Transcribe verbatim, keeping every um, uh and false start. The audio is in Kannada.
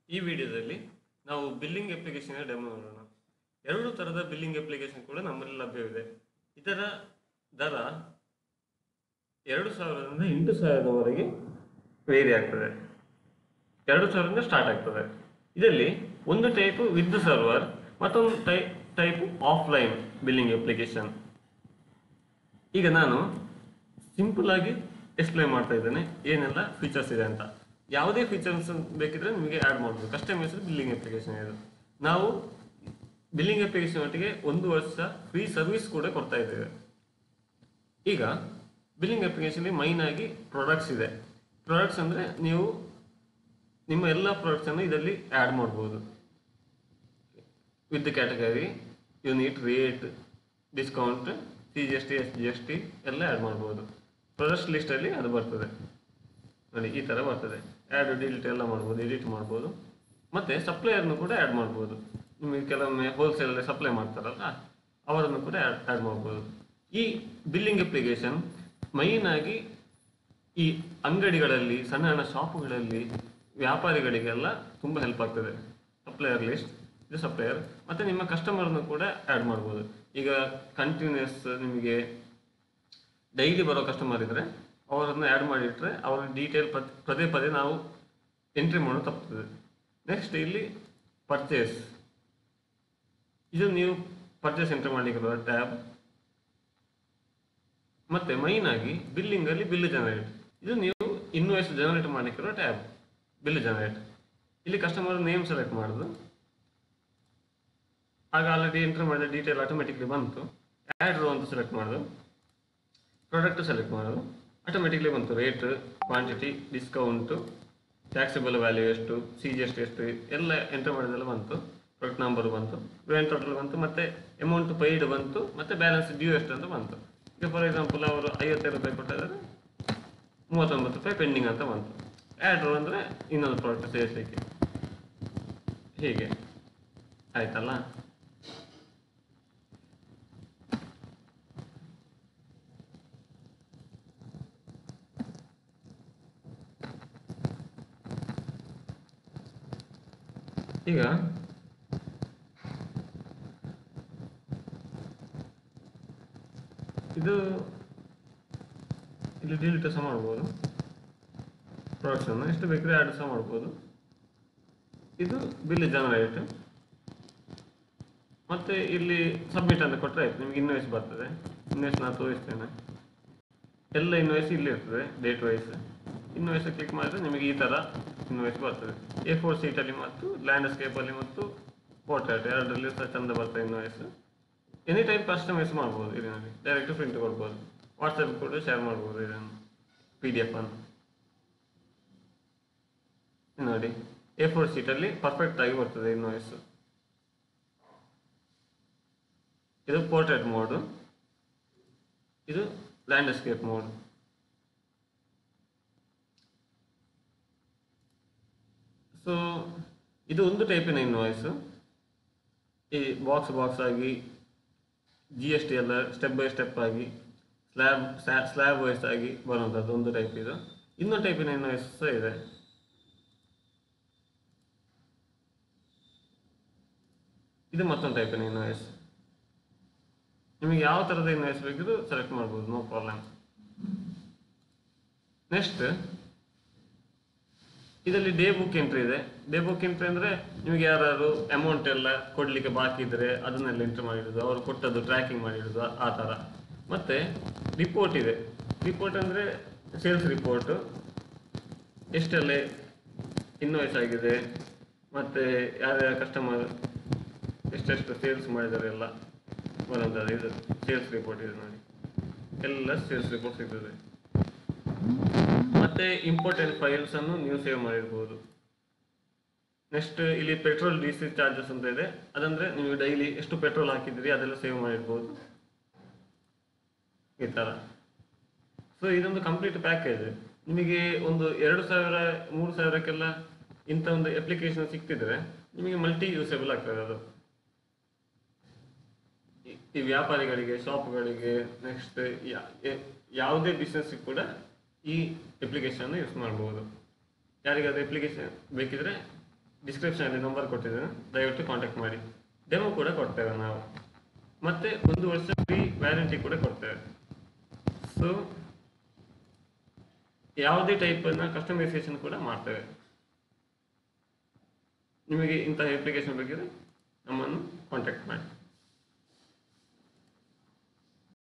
ಈ ವಿಡಿಯೋದಲ್ಲಿ ನಾವು ಬಿಲ್ಲಿಂಗ್ ಅಪ್ಲಿಕೇಶನ್ ಡೆಮೋ ನೋಡೋಣ. ಎರಡು ತರಹದ ಬಿಲ್ಲಿಂಗ್ ಅಪ್ಲಿಕೇಶನ್ ಕೂಡ ನಮ್ಮಲ್ಲಿ ಲಭ್ಯವಿದೆ. ಇದರ ದರ ಎರಡು ಸಾವಿರದಿಂದ ಎಂಟು ಸಾವಿರದವರೆಗೆ ವೇರಿ ಆಗ್ತದೆ. ಎರಡು ಸಾವಿರದಿಂದ ಸ್ಟಾರ್ಟ್ ಆಗ್ತದೆ. ಇದರಲ್ಲಿ ಒಂದು ಟೈಪ್ ವಿತ್ ಸರ್ವರ್, ಮತ್ತೊಂದು ಟೈ ಟೈಪ್ ಆಫ್ಲೈನ್ ಬಿಲ್ಲಿಂಗ್ ಅಪ್ಲಿಕೇಶನ್. ಈಗ ನಾನು ಸಿಂಪಲ್ ಆಗಿ ಎಕ್ಸ್ಪ್ಲೈನ್ ಮಾಡ್ತಾ ಇದ್ದೇನೆ ಏನೆಲ್ಲ ಫೀಚರ್ಸ್ ಇದೆ ಅಂತ. ಯಾವುದೇ ಫೀಚರ್ಸ್ ಬೇಕಿದ್ರೆ ನಿಮಗೆ ಆ್ಯಡ್ ಮಾಡ್ಬೋದು. ಕಸ್ಟಮೈಸ್ಡ್ ಬಿಲ್ಲಿಂಗ್ ಅಪ್ಲಿಕೇಶನ್ ಇದು. ನಾವು ಬಿಲ್ಲಿಂಗ್ ಅಪ್ಲಿಕೇಶನ್ ಒಟ್ಟಿಗೆ ಒಂದು ವರ್ಷ ಫ್ರೀ ಸರ್ವಿಸ್ ಕೂಡ ಕೊಡ್ತಾ ಇದ್ದೇವೆ. ಈಗ ಬಿಲ್ಲಿಂಗ್ ಅಪ್ಲಿಕೇಶನ್ ಮೈನ್ ಆಗಿ ಪ್ರಾಡಕ್ಟ್ಸ್ ಇದೆ. ಪ್ರಾಡಕ್ಟ್ಸ್ ಅಂದರೆ ನೀವು ನಿಮ್ಮ ಎಲ್ಲ ಪ್ರಾಡಕ್ಟ್ಸನ್ನು ಇದರಲ್ಲಿ ಆ್ಯಡ್ ಮಾಡ್ಬೋದು. With category, unit, rate, discount, C G S T, S G S T ಎಲ್ಲ ಆ್ಯಡ್ ಮಾಡ್ಬೋದು. ಪ್ರಾಡಕ್ಟ್ಸ್ ಲಿಸ್ಟಲ್ಲಿ ಅದು ಬರ್ತದೆ ನೋಡಿ, ಈ ಥರ ಬರ್ತದೆ. ಆ್ಯಡ್ ಡಿಲೀಟ್ ಎಲ್ಲ ಮಾಡ್ಬೋದು, ಎಡಿಟ್ ಮಾಡ್ಬೋದು. ಮತ್ತು ಸಪ್ಲೈಯರ್ನು ಕೂಡ ಆ್ಯಡ್ ಮಾಡ್ಬೋದು. ನಿಮಗೆ ಕೆಲವೊಮ್ಮೆ ಹೋಲ್ಸೇಲಲ್ಲಿ ಸಪ್ಲೈ ಮಾಡ್ತಾರಲ್ಲ, ಅವರನ್ನು ಕೂಡ ಆ್ಯಡ್ ಆ್ಯಡ್ ಮಾಡ್ಬೋದು. ಈ ಬಿಲ್ಲಿಂಗ್ ಅಪ್ಲಿಕೇಶನ್ ಮೈನಾಗಿ ಈ ಅಂಗಡಿಗಳಲ್ಲಿ, ಸಣ್ಣ ಸಣ್ಣ ಶಾಪುಗಳಲ್ಲಿ, ವ್ಯಾಪಾರಿಗಳಿಗೆಲ್ಲ ತುಂಬ ಹೆಲ್ಪ್ ಆಗ್ತದೆ. ಸಪ್ಲೈಯರ್ ಲಿಸ್ಟ್, ಇದು ಸಪ್ಲೈಯರ್. ಮತ್ತು ನಿಮ್ಮ ಕಸ್ಟಮರ್ನು ಕೂಡ ಆ್ಯಡ್ ಮಾಡ್ಬೋದು. ಈಗ ಕಂಟಿನ್ಯೂಸ್ ನಿಮಗೆ ಡೈಲಿ ಬರೋ ಕಸ್ಟಮರ್ ಇದ್ದರೆ ಅವರನ್ನು ಆ್ಯಡ್ ಮಾಡಿಟ್ರೆ ಅವರ ಡೀಟೇಲ್ ಪದೇ ಪದೇ ನಾವು ಎಂಟ್ರಿ ಮಾಡೋದು ತಪ್ತದೆ. ನೆಕ್ಸ್ಟ್ ಇಲ್ಲಿ ಪರ್ಚೇಸ್, ಇದು ನೀವು ಪರ್ಚೇಸ್ ಎಂಟ್ರಿ ಮಾಡಲಿಕ್ಕಿರುವ ಟ್ಯಾಬ್. ಮತ್ತು ಮೈನಾಗಿ ಬಿಲ್ಲಿಂಗಲ್ಲಿ ಬಿಲ್ ಜನರೇಟ್, ಇದು ನೀವು ಇನ್ವಾಯ್ಸ್ ಜನರೇಟ್ ಮಾಡಲಿಕ್ಕಿರುವ ಟ್ಯಾಬ್, ಬಿಲ್ ಜನರೇಟ್. ಇಲ್ಲಿ ಕಸ್ಟಮರ್ ನೇಮ್ ಸೆಲೆಕ್ಟ್ ಮಾಡೋದು, ಆಗ ಆಲ್ರೆಡಿ ಎಂಟ್ರಿ ಮಾಡಿದ ಡೀಟೇಲ್ ಆಟೋಮೆಟಿಕ್ಲಿ ಬಂತು. ಆ್ಯಡ್ ರೋ ಅಂತ ಸೆಲೆಕ್ಟ್ ಮಾಡೋದು, ಪ್ರಾಡಕ್ಟ್ ಸೆಲೆಕ್ಟ್ ಮಾಡೋದು, ಆಟೋಮೆಟಿಕ್ಲಿ ಬಂತು. Rate, quantity, discount, taxable value ಎಷ್ಟು, ಸಿ ಜಿ ಎಸ್ ಟಿ ಎಷ್ಟು ಎಲ್ಲ ಎಂಟ್ರಿ ಮಾಡಿದೆಲ್ಲ ಬಂತು. ಪ್ರಾಡಕ್ಟ್ ನಂಬರ್ ಬಂತು, ಗ್ರ್ಯಾಂಡ್ ಟೋಟಲ್ ಬಂತು, ಮತ್ತು ಅಮೌಂಟ್ ಪೈಡ್ ಬಂತು, ಮತ್ತು ಬ್ಯಾಲೆನ್ಸ್ ಡ್ಯೂ ಎಷ್ಟು ಅಂತ ಬಂತು. ಈಗ ಫಾರ್ ಎಕ್ಸಾಂಪಲ್ ಅವರು ಐವತ್ತೈದು ರೂಪಾಯಿ ಕೊಟ್ಟಿದ್ದಾರೆ, ಮೂವತ್ತೊಂಬತ್ತು ರೂಪಾಯಿ ಪೆಂಡಿಂಗ್ ಅಂತ ಬಂತು. ಆ್ಯಡ್ ರೋ ಅಂದರೆ ಇನ್ನೊಂದು ಪ್ರಾಡಕ್ಟ್ ಸೇರಿಸಲಿಕ್ಕೆ. ಹೀಗೆ ಆಯ್ತಲ್ಲ. ಈಗ ಇದು ಇಲ್ಲಿ ಡಿಲೀಟ್ ಸಹ ಮಾಡ್ಬೋದು. ಪ್ರಾಡಕ್ಟ್ಸನ್ನು ಎಷ್ಟು ಬೇಕಿದ್ರೆ ಆ್ಯಡ್ ಸಹ ಮಾಡ್ಬೋದು. ಇದು ಬಿಲ್ ಜನರೇಟ್. ಮತ್ತು ಇಲ್ಲಿ ಸಬ್ಮಿಟ್ ಅಂತ ಕೊಟ್ಟರೆ ಆಯ್ತು, ನಿಮಗೆ ಇನ್ವಾಯ್ಸ್ ಬರ್ತದೆ. ಇನ್ವಾಯ್ಸ್ ನಾನು ತೋರಿಸ್ತೇನೆ. ಎಲ್ಲ ಇನ್ವಾಯ್ಸ್ ಇಲ್ಲಿ ಇರ್ತದೆ, ಡೇಟ್ ವೈಸ್. ಇನ್ವಾಯ್ಸ್ ಕ್ಲಿಕ್ ಮಾಡಿದ್ರೆ ನಿಮಗೆ ಈ ಥರ ಇನ್ವಾಯ್ಸ್ ಬರ್ತದೆ. ಎ ಫೋರ್ ಸೀಟಲ್ಲಿ ಮತ್ತು ಲ್ಯಾಂಡ್ಸ್ಕೇಪಲ್ಲಿ ಮತ್ತು ಪೋರ್ಟ್ರೇಟ್ ಎರಡರಲ್ಲಿ ಸಹ ಚಂದ ಬರ್ತದೆ ಇನ್ವಾಯ್ಸ್. ಎನಿ ಟೈಪ್ ಕಸ್ಟಮೈಸ್ ಮಾಡ್ಬೋದು. ಇದರಲ್ಲಿ ಡೈರೆಕ್ಟ್ ಪ್ರಿಂಟ್ ಕೊಡ್ಬೋದು. ವಾಟ್ಸಪ್ ಕೂಡ ಶೇರ್ ಮಾಡ್ಬೋದು ಇದನ್ನು, ಪಿ ಡಿ ಎಫ್ ಅನ್ನು. ನೋಡಿ, ಎ ಫೋರ್ ಸೀಟಲ್ಲಿ ಪರ್ಫೆಕ್ಟ್ ಆಗಿ ಬರ್ತದೆ ಇನ್ವಾಯ್ಸ್. ಇದು ಪೋರ್ಟ್ರೇಟ್ ಮೋಡು, ಇದು ಲ್ಯಾಂಡ್ಸ್ಕೇಪ್ ಮೋಡ್. ಸೊ ಇದು ಒಂದು ಟೈಪಿನ ಇನ್ವಾಯ್ಸು. ಈ ಬಾಕ್ಸ್ ಬಾಕ್ಸ್ ಆಗಿ ಜಿ ಎಸ್ ಟಿ ಎಲ್ಲ ಸ್ಟೆಪ್ ಬೈ ಸ್ಟೆಪ್ ಆಗಿ ಸ್ಲ್ಯಾಬ್ ಸ್ಲ್ಯಾಬ್ ವೈಸ್ ಆಗಿ ಬರುವಂಥದ್ದು ಒಂದು ಟೈಪ್. ಇದು ಇನ್ನೊಂದು ಟೈಪಿನ ಇನ್ವಾಯ್ಸ್ ಸಹ ಇದೆ. ಇದು ಮತ್ತೊಂದು ಟೈಪಿನ ಇನ್ವಾಯ್ಸ್. ನಿಮಗೆ ಯಾವ ಥರದ ಇನ್ವಾಯ್ಸ್ ಬೇಕಿದ್ರು ಸೆಲೆಕ್ಟ್ ಮಾಡ್ಬೋದು, ನೋ ಪ್ರಾಬ್ಲಮ್. ನೆಕ್ಸ್ಟ್ ಇದರಲ್ಲಿ ಡೇ ಬುಕ್ ಎಂಟ್ರಿ ಇದೆ. ಡೇ ಬುಕ್ ಎಂಟ್ರಿ ಅಂದರೆ ನಿಮಗೆ ಯಾರು ಅಮೌಂಟ್ ಎಲ್ಲ ಕೊಡಲಿಕ್ಕೆ ಬಾಕಿ ಇದ್ದರೆ ಅದನ್ನೆಲ್ಲ ಎಂಟ್ರಿ ಮಾಡಿಡೋದು, ಅವರು ಕೊಟ್ಟದ್ದು ಟ್ರ್ಯಾಕಿಂಗ್ ಮಾಡಿಡೋದು, ಆ ಥರ. ಮತ್ತು ರಿಪೋರ್ಟ್ ಇದೆ. ರಿಪೋರ್ಟ್ ಅಂದರೆ ಸೇಲ್ಸ್ ರಿಪೋರ್ಟು, ಎಷ್ಟೆಲ್ಲ ಇನ್ವಾಯ್ಸ್ ಆಗಿದೆ, ಮತ್ತು ಯಾರ್ಯಾರ ಕಸ್ಟಮರ್ ಎಷ್ಟೆಷ್ಟು ಸೇಲ್ಸ್ ಮಾಡಿದ್ದಾರೆ ಎಲ್ಲ ಬರುವಂಥದ್ದು. ಇದು ಸೇಲ್ಸ್ ರಿಪೋರ್ಟ್ ಇದೆ ನೋಡಿ, ಎಲ್ಲ ಸೇಲ್ಸ್ ರಿಪೋರ್ಟ್ ಸಿಗ್ತದೆ. ಮತ್ತು ಇಂಪಾರ್ಟೆಂಟ್ ಫೈಲ್ಸನ್ನು ನೀವು ಸೇವ್ ಮಾಡಿರ್ಬೋದು. ನೆಕ್ಸ್ಟ್ ಇಲ್ಲಿ ಪೆಟ್ರೋಲ್ ಡೀಸೆಲ್ ಚಾರ್ಜಸ್ ಅಂತ ಇದೆ. ಅದಂದರೆ ನೀವು ಡೈಲಿ ಎಷ್ಟು ಪೆಟ್ರೋಲ್ ಹಾಕಿದ್ರಿ ಅದೆಲ್ಲ ಸೇವ್ ಮಾಡಿರ್ಬೋದು, ಈ ಥರ. ಸೊ ಇದೊಂದು ಕಂಪ್ಲೀಟ್ ಪ್ಯಾಕೇಜ್. ನಿಮಗೆ ಒಂದು ಎರಡು ಸಾವಿರ ಮೂರು ಸಾವಿರಕ್ಕೆಲ್ಲ ಇಂಥ ಒಂದು ಅಪ್ಲಿಕೇಶನ್ ಸಿಕ್ತಿದ್ರೆ ನಿಮಗೆ ಮಲ್ಟಿ ಯೂಸೇಬಲ್ ಆಗ್ತದೆ ಅದು. ಈ ವ್ಯಾಪಾರಿಗಳಿಗೆ, ಶಾಪ್ಗಳಿಗೆ, ನೆಕ್ಸ್ಟ್ ಯಾವುದೇ ಬಿಸ್ನೆಸ್ ಕೂಡ ಈ ಅಪ್ಲಿಕೇಶನ್ ಯೂಸ್ ಮಾಡ್ಬೋದು. ಯಾರಿಗಾದ್ರೂ ಅಪ್ಲಿಕೇಶನ್ ಬೇಕಿದ್ರೆ ಡಿಸ್ಕ್ರಿಪ್ಷನಲ್ಲಿ ನಂಬರ್ ಕೊಟ್ಟಿದ್ದೇನೆ, ದಯವಿಟ್ಟು ಕಾಂಟ್ಯಾಕ್ಟ್ ಮಾಡಿ. ಡೆಮೋ ಕೂಡ ಕೊಡ್ತೇವೆ ನಾವು, ಮತ್ತು ಒಂದು ವರ್ಷ ಫ್ರೀ ವ್ಯಾರಂಟಿ ಕೂಡ ಕೊಡ್ತೇವೆ. ಸೊ ಯಾವುದೇ ಟೈಪನ್ನು ಕಸ್ಟಮೈಸೇಷನ್ ಕೂಡ ಮಾಡ್ತೇವೆ. ನಿಮಗೆ ಇಂತಹ ಅಪ್ಲಿಕೇಶನ್ ಬೇಕಿದ್ರೆ ನಮ್ಮನ್ನು ಕಾಂಟ್ಯಾಕ್ಟ್ ಮಾಡಿ.